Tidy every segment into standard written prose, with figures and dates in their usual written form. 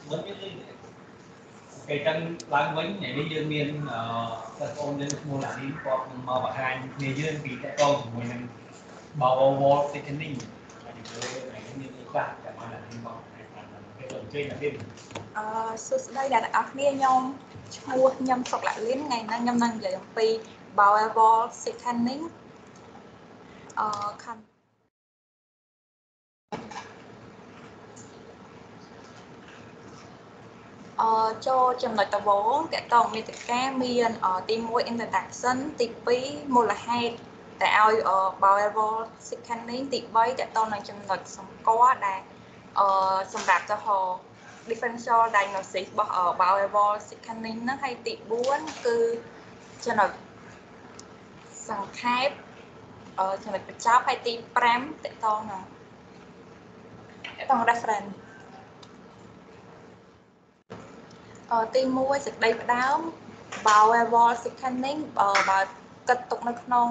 cái chân lang quấn này đi dương miền các con đến mua lại đi có mà bảo hai người dương vì tại con của mình bao vô cái chân ninh này này như các mà là đi vào cái tuần trên là đêm đây là ở nghe nhom mua nhâm sọc lại lên ngày nay nhâm năng giờ pi bao evo scanning khăn cho trường hợp tập 4 cái tổng miền tất cả miền ở team mua introduction tip pi một là hai tại ao ở bao evo scanning tip bay cái tổng là trường hợp sống có đài sầm đạp cho họ differential diagnosis ở bao evo scanning nó hay tip 4 cứ trường hợp sẵn khép trường hợp cháo hay tip pram cái tổng là referenceទី1សេចក្តីផ្ដើម Bowel scanning បើគិតទុកនៅក្នុង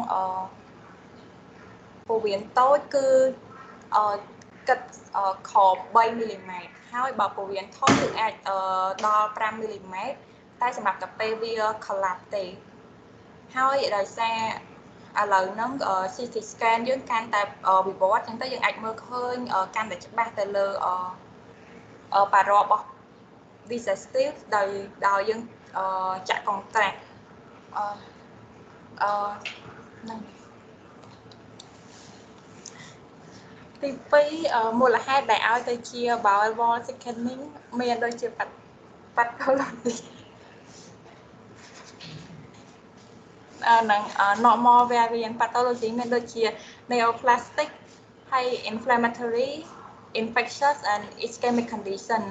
ពោះវៀនតូចគឺគិតខ3មីលីម៉ែត្រហើយបើពោះវៀនធំគឺអាចដល់5មីលីម៉ែត្រតែសម្រាប់កាពេលវា collapse ទេហើយដោយសារឥឡូវហ្នឹង CT scan យើងកាន់តែវិវត្តអញ្ចឹងទៅយើងអាចមើលឃើញកាន់តែច្បាស់ទៅលើប៉ារ៉ារបស់ digestive ដោយយើងចាក់ contrast ហ្នឹងទី2មូលហេតុដែលឲ្យទៅជា bowel scanning មានដូចជា pathology នឹង normal variant pathology មានដូចជា neoplastic ហើយ inflammatory infectious and ischemic condition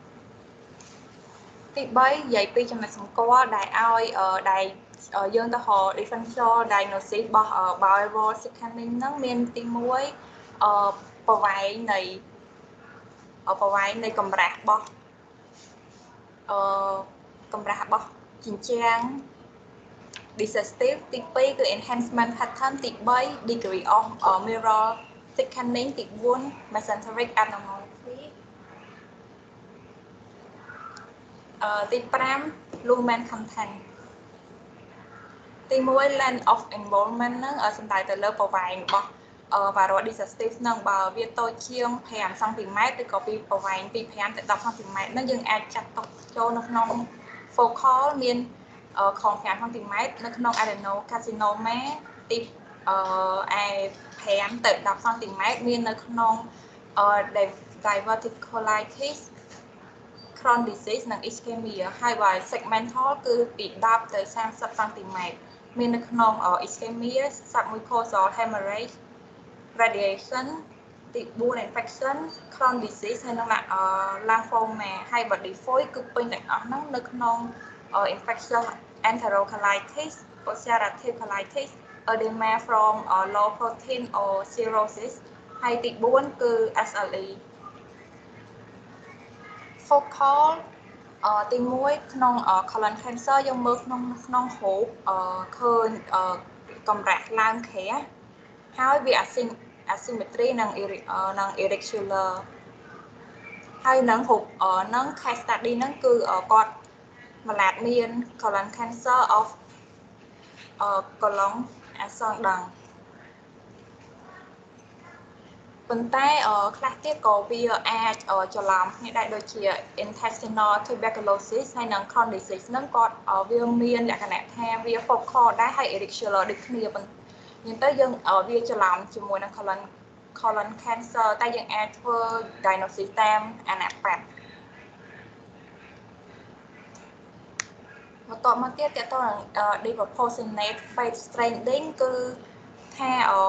ទី3និយាយពីចំណុចសម្គាល់ដែលឲ្យដែលយើងទៅរក differential diagnosis របស់ bowel scanning ហ្នឹងមានទី1ប្រវែងនៃកម្រាស់របស់ជញ្ជាំង digestive ទី2គឺ enhancement pattern ទី3 degree of mirror thickening ទី4 mesenteric abnormality ទី5 lumen content ទី1 length of involvement ហ្នឹងសំដៅទៅលើប្រវែងរបស់varroa digestive ហ្នឹងបើវាតូចជាង5សង់ទីម៉ែត្រឬក៏ពីប្រវែងពី5ទៅ10សង់ទីម៉ែត្រហ្នឹងយើងអាចចាត់ទុកចូលនៅក្នុង focal មានខំ5សង់ទីម៉ែត្រនៅក្នុង adenocarcinoma ទីឯ5ទៅ10សង់ទីម៉ែត្រមាននៅក្នុង diverticulitis Crohn's disease និង ischemia ហើយបើ segmental គឺពី10ទៅ30សង់ទីម៉ែត្រមាននៅក្នុង ischemia submucosal hemorrhage radiation ទី4 infection Crohn's disease ហើយនឹង lymphoma ហើយបើ default គឺពេញទាំងអស់ហ្នឹងនៅក្នុង infectious enterocolitis ulcerative colitis edema from low protein or cirrhosis ហើយទី4គឺ SLE focal ទី1ក្នុង colon cancer យើងមើលក្នុងរូបឃើញកម្រាស់ឡើងក្រាស់ហើយវា asymmetry និង irregular ហើយនឹងរូបនឹង case study ហ្នឹងគឺគាត់ម្លាតមាន colon cancer of colon ascending ប៉ុន្តែខ្លះទៀតក៏វាអាចច្រឡំគ្នាដែរដូចជា intestinal tuberculosis ហើយនិង Crohn's disease ហ្នឹងគាត់វាមានលក្ខណៈថាវា focal ដែរហើយ irregular ដូចគ្នាប៉ុន្តែយើងទៅយើងវាច្រឡំជាមួយនឹង colon cancer តែយើងអាចធ្វើ diagnosis តាមអាណប័តបន្តមកទៀតតើតើ disproportionate face straining គឺថា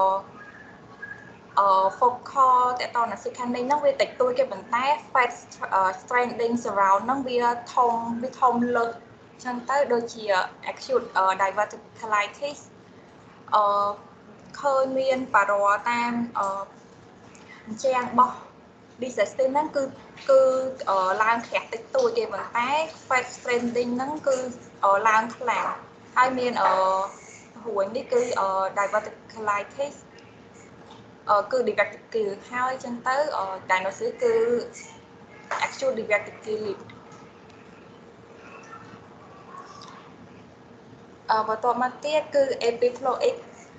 focal តើតើ scanning ហ្នឹងវាតិចតួចគេប៉ុន្តែ face straining surround ហ្នឹងវាធំលើសអញ្ចឹងទៅដូចជា acute diverticulitis ឃើញមានប៉ារ៉ាតាមអញ្ចាំងរបស់ digestive ហ្នឹងគឺឡើងក្រាស់តិចតួចទេប៉ុន្តែ face straining ហ្នឹងគឺឡើងខ្លាំងហើយមានរួញនេះគឺ diverticulitis គឺ directive ហើយអញ្ចឹងទៅ diagnosis គឺ acute diverticular lip បន្ទាប់មកទៀតគឺ epiploic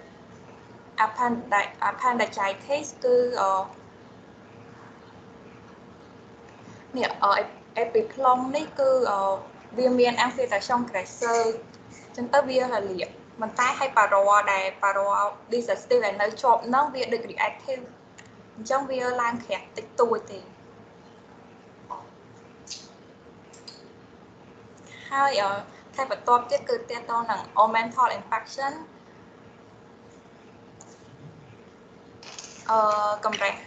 appendicitis គឺនេះ epiplom នេះគឺវាមាន infiltration tracer ចឹងទៅវារលាកប៉ុន្តែឲ្យប៉ារ៉ាដែលប៉ារ៉ា digestive ដែលនៅជាប់ហ្នឹងវាដូច reactive អញ្ចឹងវាឡើងក្រាស់តិចតួចទេហើយតែបន្ទាប់ទៀតគឺទាក់ទងនឹង omental infection កម្រះ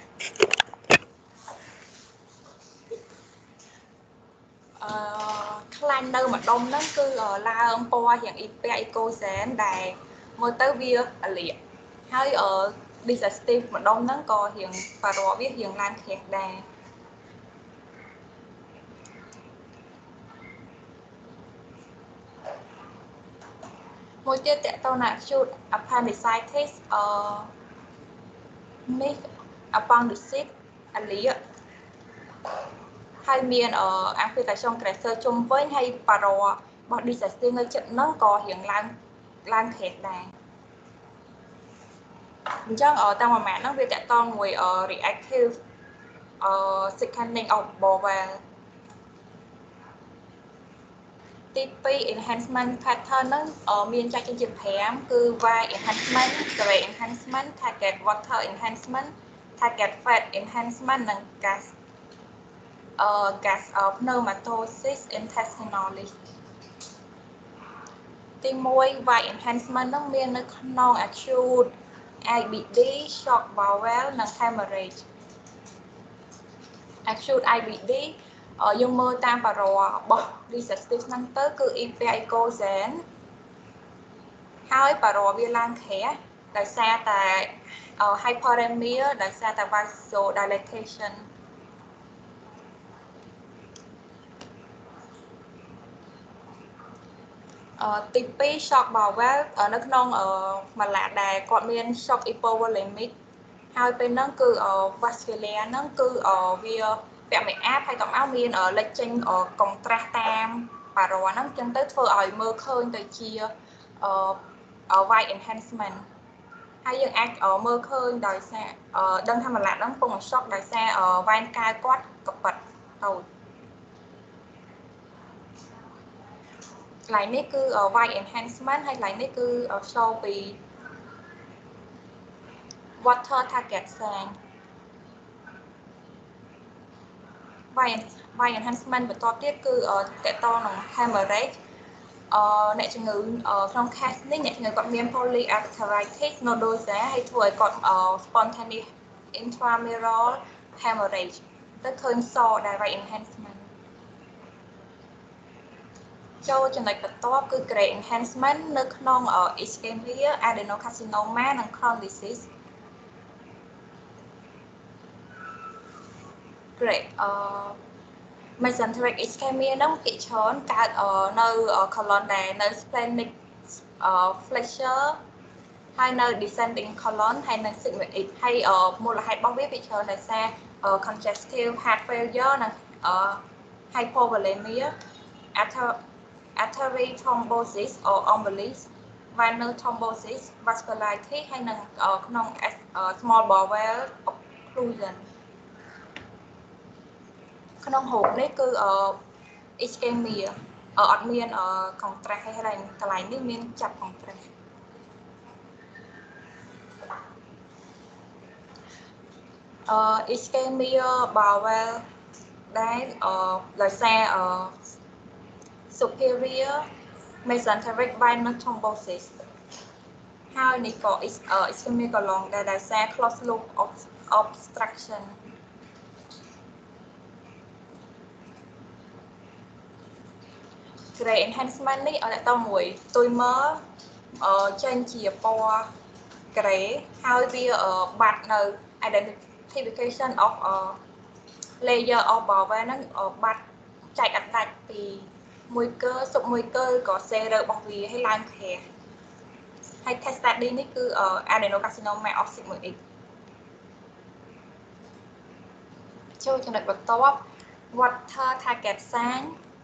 ខ្លាញ់នៅម្ដុំហ្នឹងគឺឡើងពណ៌រាងអ៊ីប៉ែអ៊ីកូសែនដែលមើលទៅវារលាកហើយ digestive ម្ដុំហ្នឹងក៏រាងប៉ារ៉ាវារាងឡើងក្រាស់ដែរមួយទៀតតកតទៅ acute appendicitis នេះ appendicitis អាលៀកហើយមាន infiltration tracer ជុំវិញហើយប៉ារ៉ារបស់ digestive នៅជិតហ្នឹងក៏រាងឡើងក្រាស់ដែរអញ្ចឹងតាមមួយម៉ាត់ហ្នឹងវាតកតងមួយ reactive thickening of bowel ទី2 enhancement pattern ហ្នឹងមានចែកចេញជា5គឺ Y enhancement, Gray enhancement, target water enhancement, target fat enhancement និង gas pneumatosis intestinalis ទី1 Y enhancement ហ្នឹងមាននៅក្នុង acute IBD shock bowel និង hemorrhage acute IBD យើងមើលតាមប៉ារ៉ារបស់ digestive ហ្នឹងទៅគឺ epicozan ហើយប៉ារ៉ាវាឡើងក្រាស់ដោយសារតែ hyperemia ដោយសារតែ vasodilatation ទី2 shock bowel នៅក្នុងម៉ាឡាដែលគាត់មាន shock hypovolemic ហើយពេលហ្នឹងគឺ vascular ហ្នឹងគឺវាពាក់មួយអាបហើយក៏មកមានលេចចេញកុងត្រាស់តាមប៉ារ៉ាហ្នឹងចឹងទៅធ្វើឲ្យមើលឃើញទៅជាY enhancement ហើយយើងអាចមើលឃើញដោយសារដឹងថាម៉ាឡាហ្នឹងកំពុង shock ដោយសារវ៉ែនកាយគាត់កប៉ិតតូចកន្លែងនេះគឺ Y enhancement ហើយកន្លែងនេះគឺ show ពី water target sang Y enhancement បន្ទាប់ទៀតគឺតកតងនឹង hemorrhage អ្នកជំងឺក្នុង case នេះអ្នកជំងឺគាត់មាន polyarteritis nodosa ហើយធ្វើឲ្យគាត់ spontaneous intramural hemorrhage ទៅឃើញសដែល Y enhancement ចូលចំណុចបន្ទាប់គឺ Gray enhancement នៅក្នុង ischemia adenocarcinoma និង Crohn's disease Gray mesenteric ischemia ហ្នឹងភាគច្រើនកើតនៅ colon ដែលនៅ splenic flexure ហើយនៅ descending colon ហើយនៅ sigmoid ហើយមូលហេតុរបស់វាភាគច្រើនដោយសារ congestive heart failure និង hypovolemia artery thrombosis or embolism venous thrombosis vasculitis ហើយនៅក្នុង small bowel occlusion ក្នុងរូបនេះគឺ ischemia អត់មានកុងត្រាស់ហើយកន្លែងនេះមានចាប់កុងត្រាស់ischemia bowel ដែលដោយសារ superior mesenteric venous thrombosis ហើយនេះក៏ ischemia colon ដែលដោយសារ closed loop obstruction Gray enhancement នេះឲ្យតមួយទុយមើលចេញជាពណ៌ gray ហើយវាបាត់នៅ identification of layer of bowel ហ្នឹងបាត់ចែកអត់ដាច់ពីមួយកើសុបមួយកើក៏សេរបស់វាឲ្យឡើងក្រាស់ហើយ test study នេះគឺ adenocarcinoma of sigmoid ចូលចំណុចបន្ទាប់ water target sign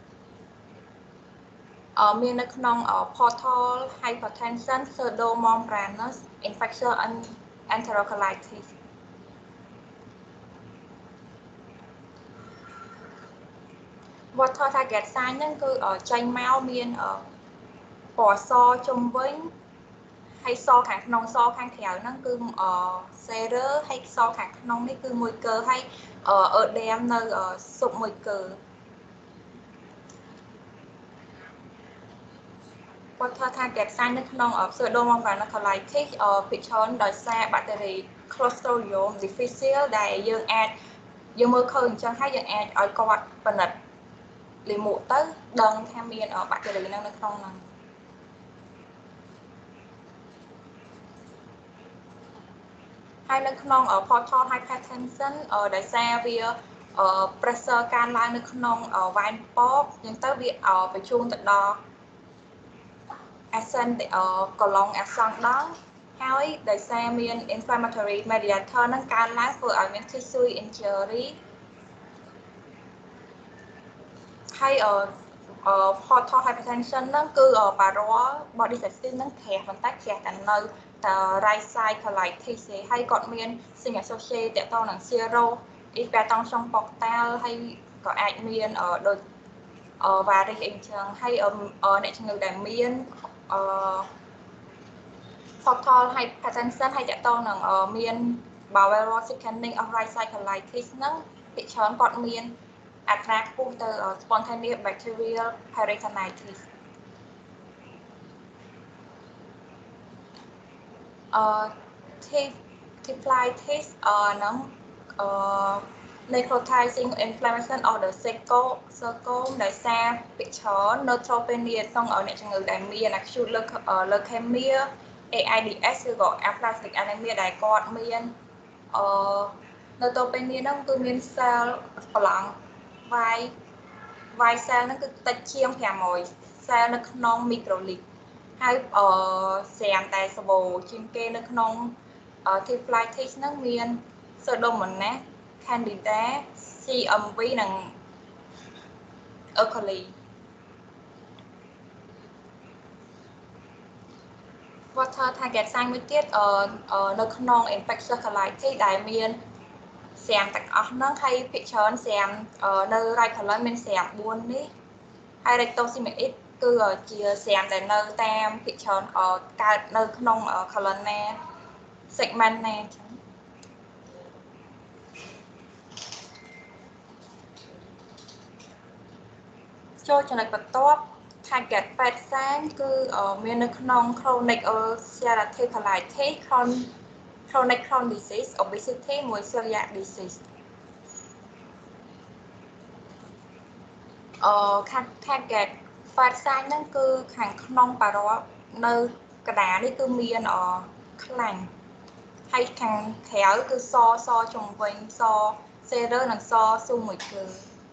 មាននៅក្នុង portal hypertension pseudomembranous infection and enterocolitis water target sign ហ្នឹងគឺចេញមកមានពណ៌សជុំវិញហើយសខាងក្នុងសខាងក្រៅហ្នឹងគឺserer ហើយសខាងក្នុងនេះគឺមួយកើហើយødem នៅស៊ុបមួយកើwater target sign នៅក្នុង pseudomembranous colitis ភាគច្រើនដោយសារបាក់តេរី Clostridium difficile ដែលយើងមើលឃើញអញ្ចឹងហើយយើងអាចឲ្យគាត់ពិនិត្យលាមកទៅដឹងថាមានបាក់តេរីនៅក្នុងហ្នឹងហើយនៅក្នុង portal hypertension ដោយសារវា pressure កើនឡើងនៅក្នុងវ៉ែនពកអញ្ចឹងទៅវាបញ្ជូនទៅដល់ ascent កន្លងអាសង្ខដល់ហើយដោយសារមាន inflammatory mediator ហ្នឹងកើនឡើងធ្វើឲ្យមាន tissue injury ហើយ portal hypertension ហ្នឹងគឺបារោ body system ហ្នឹងក្រាស់ប៉ុន្តែក្រាស់តែនៅ right side colitis ទេហើយគាត់មាន sign associate តទៅនឹង zero hypertension portal ហើយក៏អាចមានដូចvaris អីចឹងហើយអ្នកជំងឺដែលមានportal hypertension ហើយតទៅនឹងមាន bowel thickening of right side colitis ហ្នឹងភាគច្រើនគាត់មានអត្រាខ្ពស់ទៅ spontaneous bacterial peritonitis typhlitis ហ្នឹង necrotizing inflammation of the cecum ដោយសារភាគច្រើន neutropenia ក្នុងអ្នកជំងឺដែលមាន acute leukemia AIDS ឬក៏ aplastic anemia ដែលគាត់មានneutropenia ហ្នឹងគឺមាន cell ប្រឡងY cell ហ្នឹងគឺតិចជាង500 cell នៅក្នុង microliter ហើយស្រាមតែសបូជាងគេនៅក្នុង typhlitis ហ្នឹងមាន Pseudomonas candida CMV និង E. coli water target sign មួយទៀតនៅក្នុង infectious colitis ដែលមានស្រាមទាំងអស់ហ្នឹងហើយភាគច្រើនស្រាមនៅ right colon មានស្រាម4នេះហើយ rectosemitis គឺជាស្រាមដែលនៅតាមភាគច្រើនកើតនៅក្នុង colon ណា segment ណាអញ្ចឹងចូលចំណុចបន្ទាប់ target fat sign គឺមាននៅក្នុង chronic ulcerative colitis chronic disease obesity មួយ celiac disease target fat sign ហ្នឹងគឺខាងក្នុងបារោនៅកណ្ដាលនេះគឺមានខ្លាញ់ហើយខាងក្រៅគឺសជុំវិញស serer និងសស៊ូមួយគឺ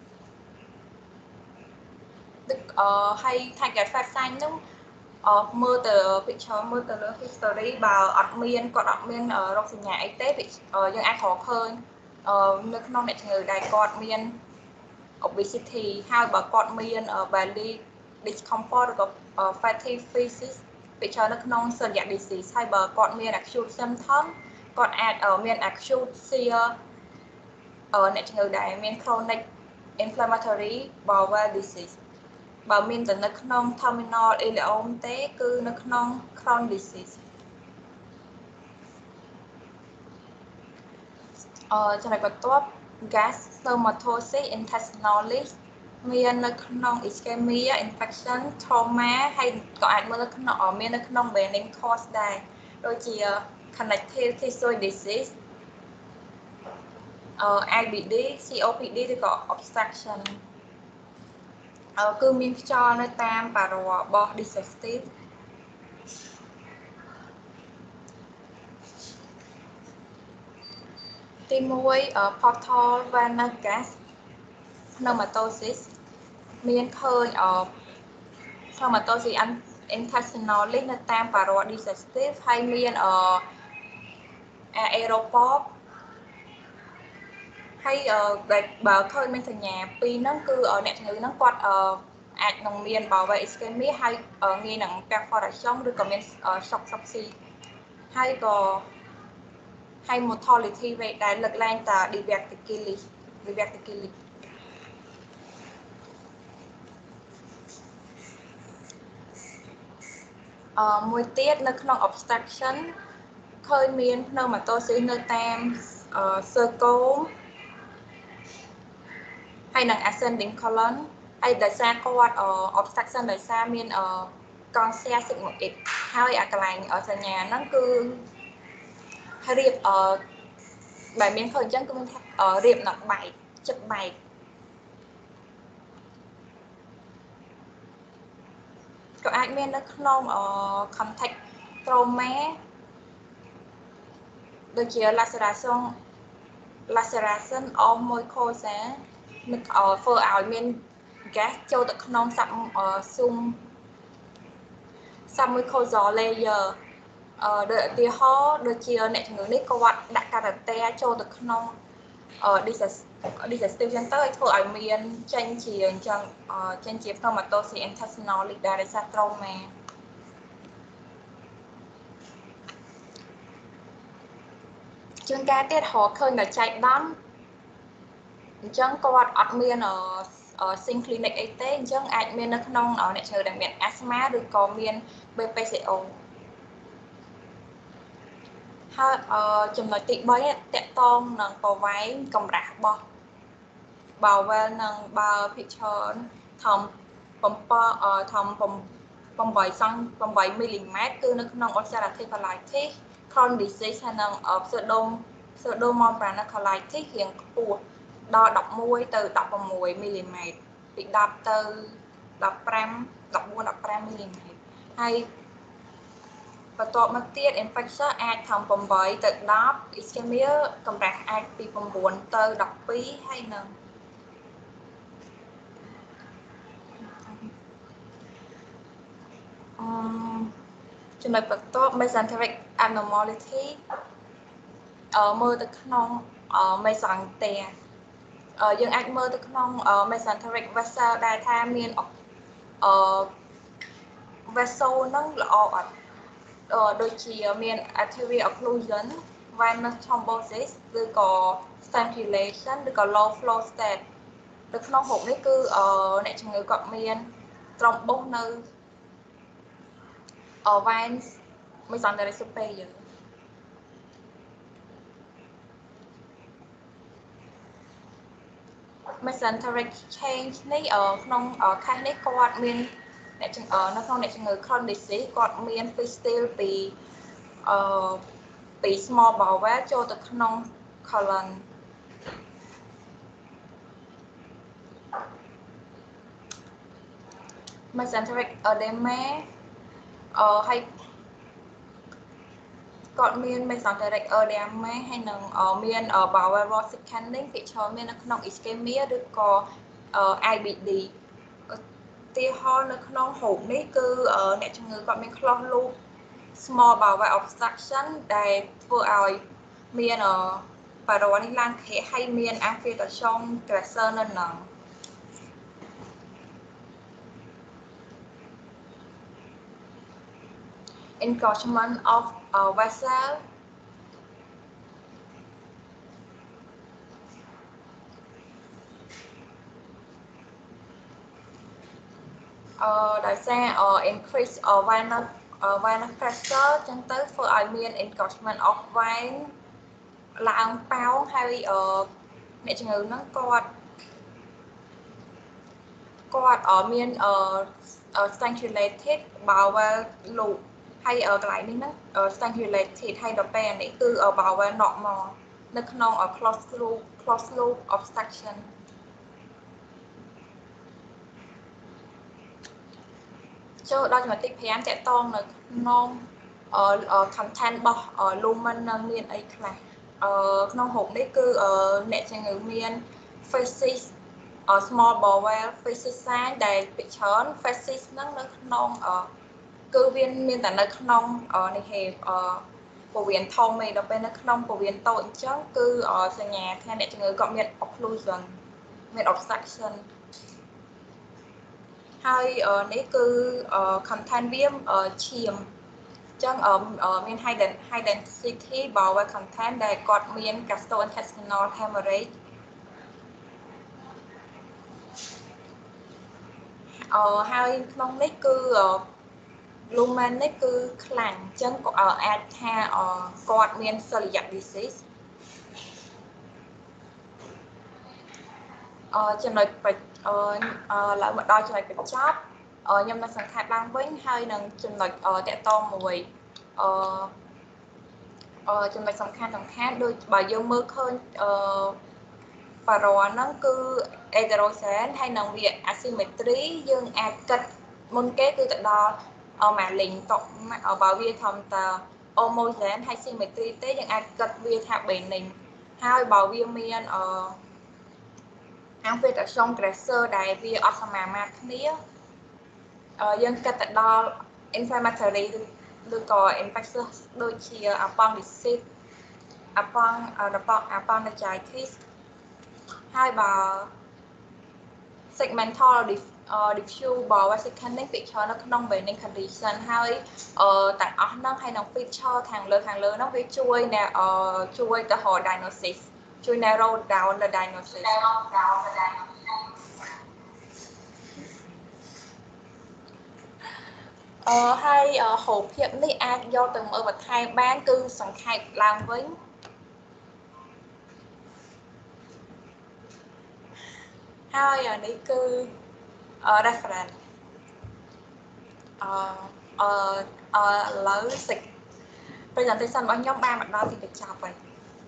ហើយ target fat sign ហ្នឹងមើលទៅភាគច្រើនមើលទៅលើ history បើគាត់អត់មានរោគសញ្ញាអីទេយើងអាចរកឃើញនៅក្នុងអ្នកជំងឺដែលគាត់មាន obesity ហើយបើគាត់មាន belly discomfort ឬក៏ fatty physis ភាគច្រើននៅក្នុង celiac disease ហើយបើគាត់មាន acute symptom គាត់អាចមាន acute sear អ្នកជំងឺដែលមាន chronic inflammatory bowel disease បើមានតែនៅក្នុង terminal ileum ទេគឺនៅក្នុង Crohn disease ចំណុចបន្ទាប់ gas stomatosis intestinalis មាននៅក្នុង ischemia infection trauma ហើយក៏អាចមើលនៅក្នុងមាននៅក្នុង benign cause ដែរដូចជា connective tissue disease IBD COPD ឬក៏ obstruction គឺមានខ្យល់នៅតាមបារោរបស់ digestive ទី1 portal venous gas pneumatosis មានឃើញpneumatosis intestinalis នៅតាមបារោ digestive ហើយមានaeroport hay bà khơi men thành nhà pi nó cứ ở nẹt người nó quạtអាចនឹងមានបើវ៉េ ischemia ហើយងាយនឹងពាក់ correction ឬក៏មាន shock sepsis ហើយក៏ hay mortality rate ដែលលើកឡើងតា diverticulitis មួយទៀតនៅក្នុង obstruction ឃើញមាន pneumatosis នៅតាម circle ហើយនឹង ascending colon ហើយដោយសារគាត់ obstruction ដោយសារមានកង់ sigmoid ហើយអាកន្លែងសញ្ញាហ្នឹងគឺរៀបដែលមានឃើញអញ្ចឹងគឺមានរៀបនៅបែកចិត្តបែកក៏អាចមាននៅក្នុង contact trauma ដូចជា laceration of mucosa នឹងធ្វើឲ្យមាន gas ចូលទៅក្នុង submucosal layer ដោយឧទាហរណ៍ដូចជាអ្នកជំងឺនេះគាត់ដាក់ការ៉ាតេចូលទៅក្នុង digestive ចឹងទៅឲ្យធ្វើឲ្យមានចេញជាអញ្ចឹងចេញជា pneumatosis intestinal ដែលដោយសារ trauma ជួនកាលទៀតរកឃើញតែចែកដំអញ្ចឹងគាត់អត់មានsynclinic អីទេអញ្ចឹងអាចមាននៅក្នុងអ្នកជំងឺដែលមាន asthma ឬក៏មាន BPCO ហើយចំណុចទី3តកតងនឹងប្រវែងកម្រាស់របស់ bowel និងបើភិកឈរធំ8 មីលីម៉ែត្រគឺនៅក្នុង ulcerative colitis Crohn's disease ហើយនិង pseudomonas colitis រៀងខ្ពស់ដល់11ទៅ16មីលីម៉ែត្រពី10ទៅ14-15មីលីម៉ែត្រហើយបន្ទាប់មកទៀត infection អាចធំ8ទៅ10 ischemia កម្រាស់អាចពី9ទៅ12ហើយនឹងចំណុចបន្ទាប់ mesenteric abnormality មើលទៅក្នុង mesenteria យើងអាចមើលទៅក្នុង mesenteric vessel ដែលថាមានvessel ហ្នឹងល្អអត់ដូចជាមាន arterial occlusion venous thrombosis ឬក៏ strangulation ឬក៏ low flow state នៅក្នុងរូបនេះគឺអ្នកជំងឺគាត់មាន thrombus នៅveins mesenteric superior mesenteric change នេះក្នុងខេសនេះគាត់មានអ្នកជំងឺនៅក្នុងអ្នកជំងឺ Crohn's disease គាត់មាន fistule ពី small bowel ចូលទៅក្នុង colon mesenteric edema ហើយគាត់មាន mesenteric edema ហើយនឹងមាន bowel wall thickening ភាគច្រើនមាននៅក្នុង ischemia ឬក៏ IBD ឧទាហរណ៍នៅក្នុងរូបនេះគឺអ្នកជំងឺគាត់មាន closed loop small bowel obstruction ដែលធ្វើឲ្យមានប៉ារ៉ូនេះឡើងខេហើយមាន infiltration tracer នៅនឹង engorgement of vessel ដោយសារ increase venous pressure ចឹងទៅធ្វើឲ្យមាន engorgement of vein ឡើងប៉ោងហើយអ្នកជំងឺហ្នឹងគាត់មាន strangulated bowel loop ហើយកន្លែងនេះហ្នឹង strangulated ហើយដល់ពេលនេះគឺ bowel normal នៅក្នុង closed loop obstruction ចូលដល់ចំណុចទី5តកតងនៅក្នុង content របស់ lumen នឹងមានអីខ្លះក្នុងរូបនេះគឺអ្នកជំងឺមាន facies small bowel facies sign ដែលពីច្រើន facies ហ្នឹងនៅក្នុងគឺវាមានតែនៅក្នុងនេះ bộ viện thông này đó bên nó không bộ viện tội chứ cứ ở nhà theo để cho người cộng nhận occlusion nhận obstruction hay nếu cứ content viêm chìm chẳng ở miền high density bảo vệ content để cọt miền gastrointestinal hemorrhage hai trong đấy cứ lumen đấy cứ khẳng chân ở atha cọt miền celiac diseaseចំណុចlại một đôiចំណុចបញ្ចប់ខ្ញុំនឹងសង្ខេបឡើងវិញហើយនឹងចំណុចតកតងមួយចំណុចសំខាន់ដូចបើយើងមើលឃើញបារ៉ាហ្នឹងគឺ heterogen ហើយនឹងវា asymmetry យើងអាចគិតមុនគេគឺទៅដល់ម៉ាលីងតបើវាធម្មតា homogen ហើយ symmetry ទេយើងអាចគិតវាថា benign ហើយបើវាមានinfiltration pressure ដែលវាអត់សមាមាត្រគ្នាយើងគិតទៅដល់ inflammatory ឬក៏ infectious ដូចជា appendicitis appendicitis ហើយបើ segmental diffuse bowel thickening ពីច្រើននៅក្នុង benign condition ហើយទាំងអស់ហ្នឹងហើយនឹង feature ខាងលើហ្នឹងវាជួយទៅរក diagnosis ជួយ narrow down the diagnosis ហើយហូបភាពនេះអាចយកទៅមើលបន្ថែមបានគឺសង្ខេបឡើងវិញហើយនេះគឺ reference ឥឡូវ presentation របស់ខ្ញុំបានមកដល់ទីបញ្ចប់ហើយ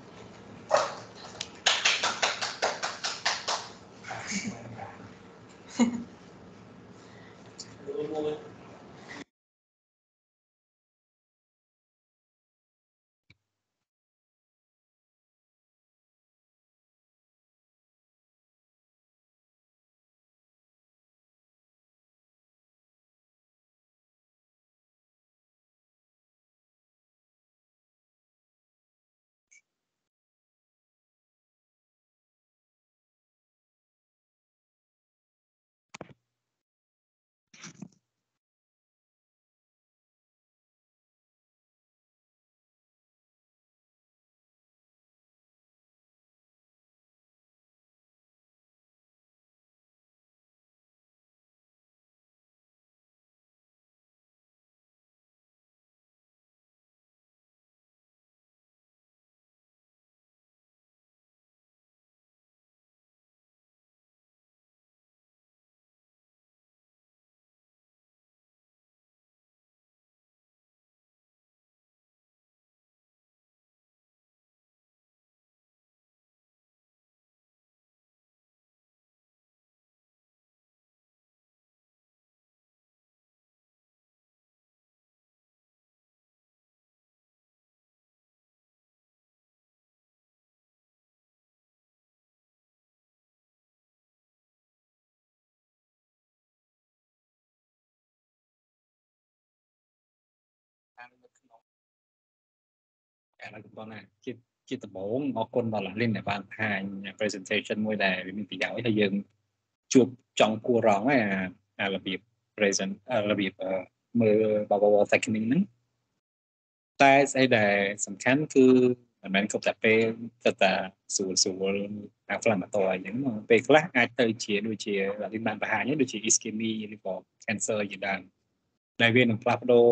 ជាដំបូងអរគុណដល់លីនដែលបានបង្ហាញ presentation មួយដែលមានប្រយោជន៍ហើយយើងជួបចង់គួររងអារបៀប present របៀបមើល bubble technique ហ្នឹងតែស្អីដែលសំខាន់គឺមិនមែនគ្រប់តែពេលទៅតែស្រួល inflammatory អញ្ចឹងពេលខ្លះអាចទៅជាដូចជាលីនបានបង្ហាញដូចជា ischemia ឬក៏ cancer ជាដើមដែលវានឹងផ្លាស់ប្ដូរ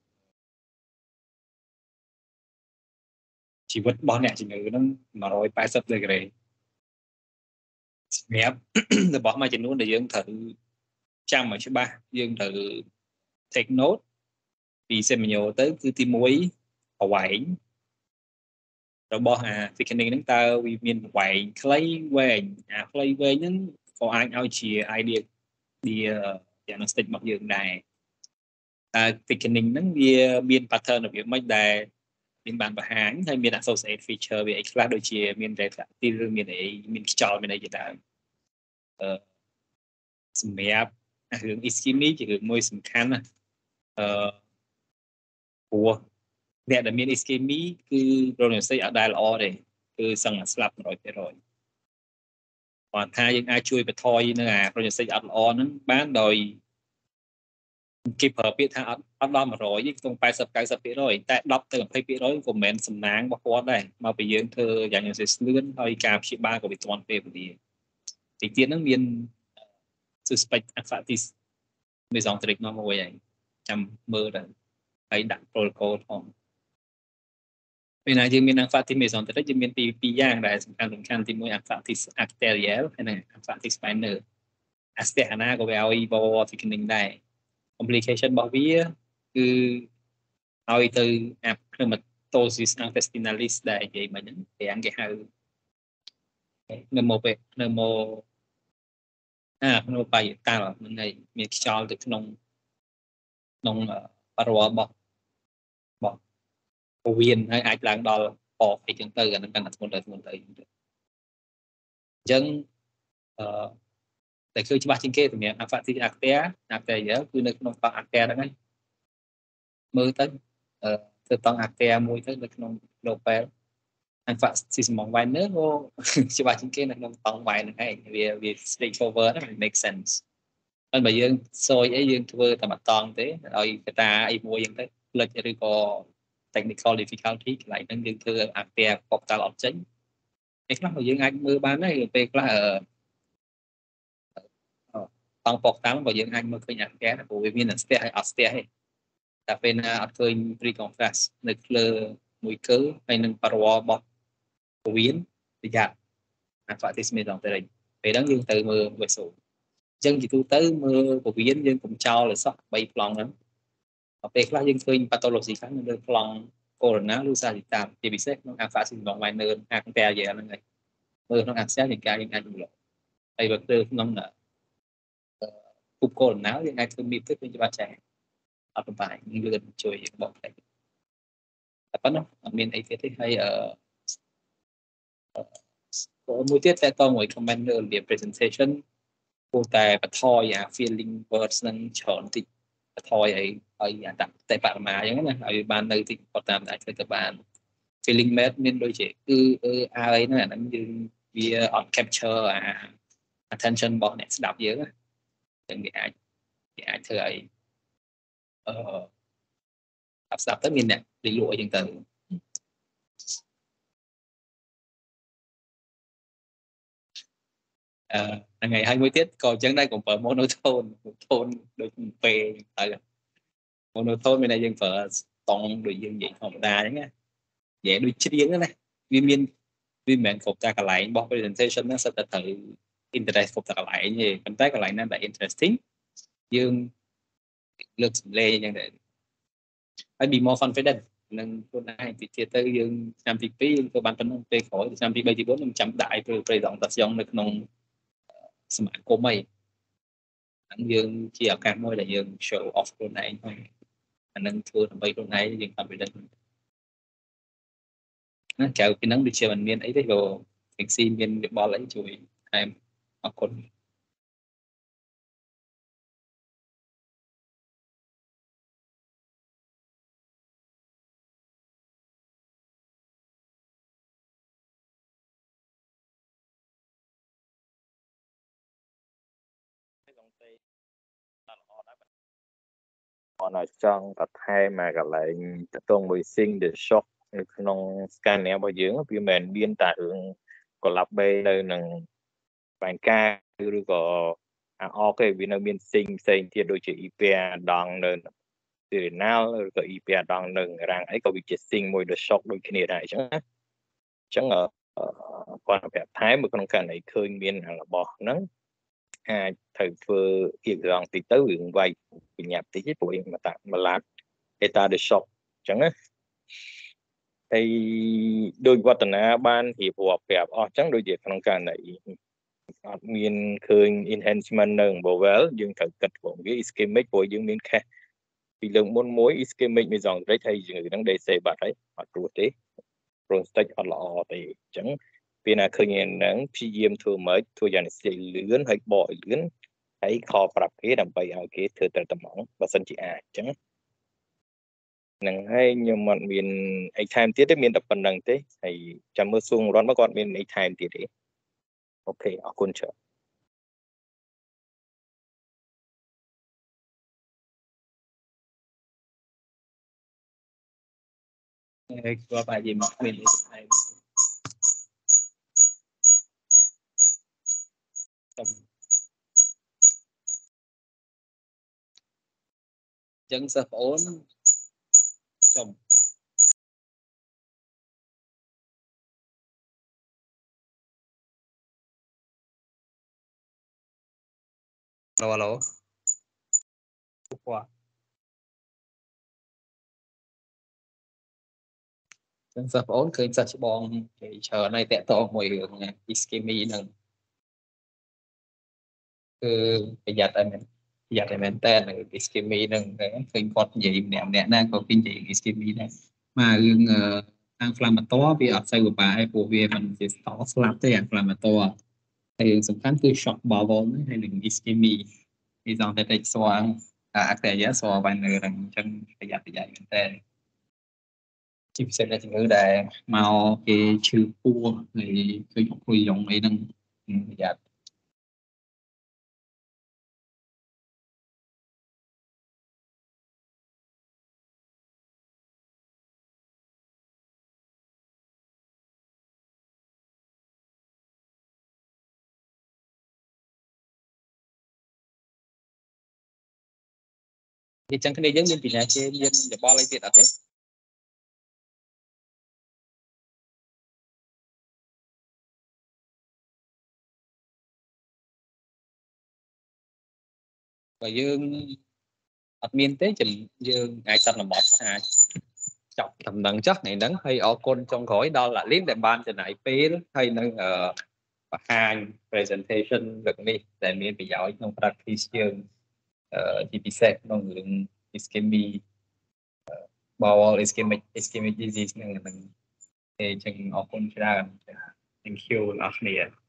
ជីវិតរបស់អ្នកជំងឺហ្នឹង180ដឺក្រេសម្រាប់របស់មួយចំនួនដែលយើងត្រូវចាំឲ្យច្បាស់យើងត្រូវ take note ពី seminal ទៅគឺទី1ប្រវែងរបស់អា thickening ហ្នឹងតើវាមានប្រវែងខ្លីវែងអាខ្លីវែងហ្នឹងក៏អាចឲ្យជា idea diagnostic របស់យើងដែរតើ thickening ហ្នឹងវាមាន pattern របៀបម៉េចដែលមានបានបង្ហាញហើយមាន associate feature វាអីខ្លះដូចជាមាន retractile ឬមានខ្យល់មានអីជាដើមសម្រាប់រឿង ischemia ជារឿងមួយសំខាន់ណាព្រោះអ្នកដែលមាន ischemia គឺ prognosis អត់ដែលល្អទេសគឺសឹងតែស្លាប់ 100%គាត់ថាយើងអាចជួយបន្ថយនៅអា prognosis អត់ល្អហ្នឹងបានដោយគេប្រើពាក្យថាអត់ដល់100ទេក្នុង 80-90% តែ 10 ទៅ 20% ក៏មិនមែនសំណាងរបស់គាត់ដែរមកពីយើងធ្វើយ៉ាងនេះស្លឿនហើយការព្យាបាលក៏វាទាន់ពេលវេលាទីទៀតហ្នឹងមាន suspect aphatis មេសងត្រិកមកមួយហើយចាំមើលទៅហើយដាក់ protocol ផងពេលណាយើងមាន aphatis មេសងត្រិកយើងមានពីរយ៉ាងដែលសំខាន់ទី1 aphatis arterial ហើយនិង aphatis minor អាស្ទះអាណាក៏វាឲ្យបវរ thickening ដែរ complication របស់វាគឺឲ្យទៅ pneumatosis intestinalis ដែលនិយាយមិញហ្នឹងទាំងគេហៅ pneumoparietal ហ្នឹងហើយមានខ្យល់ទៅក្នុងបរិវត្តរបស់ពោះវៀនហើយអាចឡើងដល់ពកអីចឹងទៅអាហ្នឹងកាន់តែធ្ងន់ទៅអញ្ចឹងតែគឺច្បាស់ជាងគេសម្រាប់ aphatis arterial គឺនៅក្នុងតង់ arteria ហ្នឹងហើយមើលទៅធ្វើតង់ arteria មួយទៅនៅក្នុង lopel aphatis minor ក៏ច្បាស់ជាងគេនៅក្នុងតង់វាយហ្នឹងឯងវា straightforward ហ្នឹង make sense ហើយបើយើងសយអីយើងធ្វើតែមួយតង់ទេឲ្យកតាអីមួយយ៉ាងទៅផ្លិចឬក៏ technical difficulty កន្លែងហ្នឹងយើងធ្វើ arteria ពកតាល់អត់ចេញពេលខ្លះយើងអាចមើលបានដែរពេលខ្លះតង់ពកតាំងបើយើងអាចមើលឃើញអាស្ទះព្រោះវាមានអាស្ទះហើយអត់ស្ទះទេតែពេលណាអត់ឃើញ pre-contrast នៅលើមួយគឺហើយនឹងបរិវត្តរបស់ពោះវៀនប្រយ័ត្ន aphatis mesenteric ពេលហ្នឹងយើងទៅមើល vessel អញ្ចឹងជាទូទៅមើលពោះវៀនយើងកុំចោលឲ្យសោះ3ប្លង់ហ្នឹងពេលខ្លះយើងឃើញ pathology ខាងនៅលើប្លង់ corona ឬ sagittal ជាពិសេសក្នុង aphatis minor arterial ហ្នឹងហើយមើលក្នុងអាស្ទះយើងអាចមើលហើយបើទៅក្នុងពុប corona យើងអាចធ្វើមីបទៅវាច្បាស់ចាស់អត់បាយយើងលឿនជួយយើងបកតែប៉ុណ្ណោះអត់មានអីទៀតទេហើយមួយទៀតតែតមួយ comment លើរបៀប presentation គួរតែបន្ថយអា feeling words នឹងច្រើនតិចបន្ថយឲ្យអាតែបរិមាអញ្ចឹងណាឲ្យបាននៅតិចគាត់តាមអាចធ្វើទៅបាន feeling made មានដូចជាគឺអើយហ្នឹងអាហ្នឹងយើងវាអត់ capture អា attention របស់អ្នកស្ដាប់យើងណាចឹងវាអាចធ្វើឲ្យស្ដាប់ទៅមានអ្នកលីលក់អីចឹងទៅថ្ងៃហើយមួយទៀតក៏អញ្ចឹងដែរកុំប្រើ monotone ដូចពេលទៅ monotone មានតែយើងប្រើស្តង់ដូចយើងនិយាយធម្មតាអញ្ចឹងណានិយាយដូចច្រៀងណាវាមិនមែនគ្រប់តែកន្លែងរបស់ presentation ហ្នឹងសិតតែត្រូវ interest គ្រប់តែកន្លែងទេប៉ុន្តែកន្លែងណាដែល interesting យើងលើកសម្លេងអញ្ចឹងដែរហើយ be more confident នឹងខ្លួនឯងពីទៀតទៅយើងឆ្នាំទី2យើងធ្វើបានប៉ុណ្ណឹងពេលក្រោយឆ្នាំទី3ទី4ខ្ញុំចាំដាក់ឲ្យ presentation នៅក្នុងសមាគមអីហ្នឹងយើងជាឱកាសមួយដែលយើង show off ខ្លួនឯងហើយអានឹងធ្វើដើម្បីខ្លួនឯងយើង confident ណាក្រៅពីហ្នឹងដូចជាមិនមានអីទេក៏ Pixie មានវិបល់អីជួយថែមអរគុណគាត់ឲ្យចង់បន្ថែមមកកន្លែងតកងមួយ sing the shock នៅក្នុង scanner របស់យើងវាមិនមែនមានតែរឿង collapse នៅនឹងបែងការឬក៏អកទេវានៅមាន sing ផ្សេងទៀតដូចជា EPA ដងនៅ renal ឬក៏ EPA ដងនៅរាងអីក៏វាជា sing មួយ the shock ដូចគ្នាដែរអញ្ចឹងណាអញ្ចឹងគាត់ប្រាប់ថែមនៅក្នុងករណីឃើញមានរបស់ហ្នឹងអាចត្រូវធ្វើគៀករងតិចទៅរឿងវាយបញ្ញាប់តិចព្រោះយើងមកឡាត់ eta the shock អញ្ចឹងណាហើយដោយវឌ្ឍនាបានរៀបរាប់ប្រាប់អស់អញ្ចឹងដូចជាក្នុងករណីអត់មានឃើញ enhancement នៅ bowel យើងត្រូវគិតព្រោះវា ischemic ព្រោះយើងមាន case ពីលើកមុនមួយ ischemic mesenteric ហើយយើងនឹង DC បាត់ហើយអត់ព្រោះទេ prostate អត់ល្អទេអញ្ចឹងពេលណាឃើញហ្នឹងព្យាយាមធ្វើម៉េចធ្វើយ៉ាងនេះលឿនហើយបកលឿនហើយខប្រាប់គេដើម្បីឲ្យគេធ្វើទៅតំងបើសិនជាអាចអញ្ចឹងនឹងហើយខ្ញុំអត់មានអីថែមទៀតទេមានតែប៉ុណ្្នឹងទេហើយចាំមើលសួងរត់មកគាត់មានអីថែមទៀតទេអូខេអរគុណច្រើន qua bài gì mà mình thầy chân sập ổn chồng alo qua chân sập ổnเคยจัดบองเชิญในแตะตองมวยเหลืองไงอิสเกมีหนึ่งคือประหยัดอะไรแต่หนึ่งอิสเกมีหนึ่งเคยพอดใหญ่เนี่ยนั่งก็กินใหญ่อิสเกมีได้มาเรื่องทางฟลามาตัวvì ở xây của bà hay của vì mình sẽ tỏ slap tớiอย่างฟลามาตัวthìสำคัญคือช็อตบอลบอลให้หนึ่งอิสเกมีที่สองแต่สว่างแต่ยะสว่างไปหนึ่งchânประหยัดใหญ่แต่chỉ sẽ là chữ đề màu cái chữ cua thì sử dụng quy dụng ý năng dạ thì chẳng cái này giống như thì nhà trên dân để bao lấy tiền ở thế và dương admin tế trình dương ngày xanh là một chọc tầm đằng chắc này đắng hay ở con trong khối đó là list để ban cho này phí hay nâng hàng presentation được đi để mình bị giỏi trong practice dương GPSec nó ngưỡng ischemic bowel ischemic disease nên là mình thì chừng ở con ra thank you last year